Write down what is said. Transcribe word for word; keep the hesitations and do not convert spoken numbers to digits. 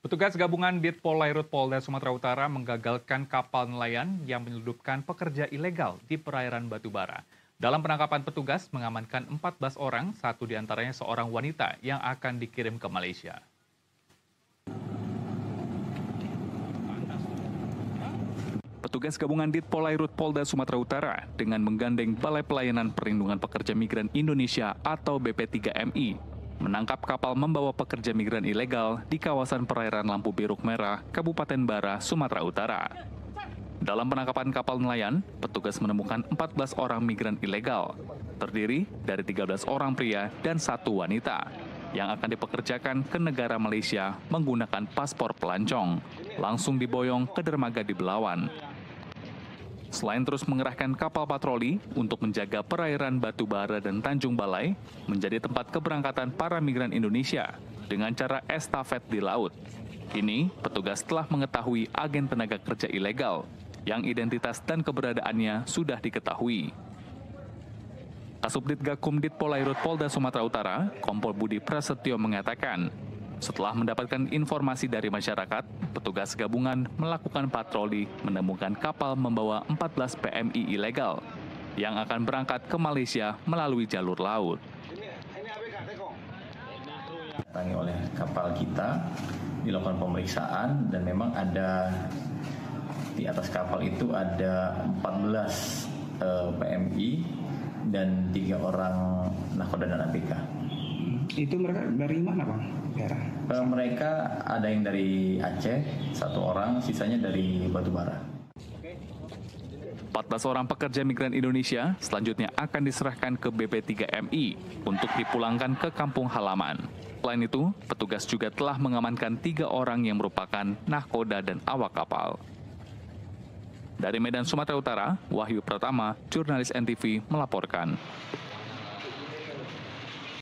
Petugas gabungan Ditpolairut Polda Sumatera Utara menggagalkan kapal nelayan yang menyelundupkan pekerja ilegal di perairan Batubara. Dalam penangkapan petugas mengamankan empat belas orang, satu diantaranya seorang wanita yang akan dikirim ke Malaysia. Petugas gabungan Ditpolairut Polda Sumatera Utara dengan menggandeng Balai Pelayanan Perlindungan Pekerja Migran Indonesia atau B P tiga M I menangkap kapal membawa pekerja migran ilegal di kawasan perairan Lampu Biruk Merah, Kabupaten Bara, Sumatera Utara. Dalam penangkapan kapal nelayan, petugas menemukan empat belas orang migran ilegal, terdiri dari tiga belas orang pria dan satu wanita, yang akan dipekerjakan ke negara Malaysia menggunakan paspor pelancong, langsung diboyong ke dermaga di Belawan. Selain terus mengerahkan kapal patroli untuk menjaga perairan Batubara dan Tanjung Balai menjadi tempat keberangkatan para migran Indonesia dengan cara estafet di laut. Kini, petugas telah mengetahui agen tenaga kerja ilegal yang identitas dan keberadaannya sudah diketahui. Kasubdit Gakum Ditpolairut Polda Sumatera Utara, Kompol Budi Prasetyo mengatakan, setelah mendapatkan informasi dari masyarakat, petugas gabungan melakukan patroli menemukan kapal membawa empat belas P M I ilegal yang akan berangkat ke Malaysia melalui jalur laut. Didatangi oleh kapal kita, dilakukan pemeriksaan dan memang ada di atas kapal itu ada empat belas uh, P M I dan tiga orang nakoda dan A B K. Itu mereka dari mana, Bang? Daerah? Uh, mereka ada yang dari Aceh, satu orang, sisanya dari Batubara. empat belas orang pekerja migran Indonesia selanjutnya akan diserahkan ke B P tiga M I untuk dipulangkan ke kampung halaman. Selain itu, petugas juga telah mengamankan tiga orang yang merupakan nahkoda dan awak kapal. Dari Medan, Sumatera Utara, Wahyu Pratama, jurnalis N T V melaporkan.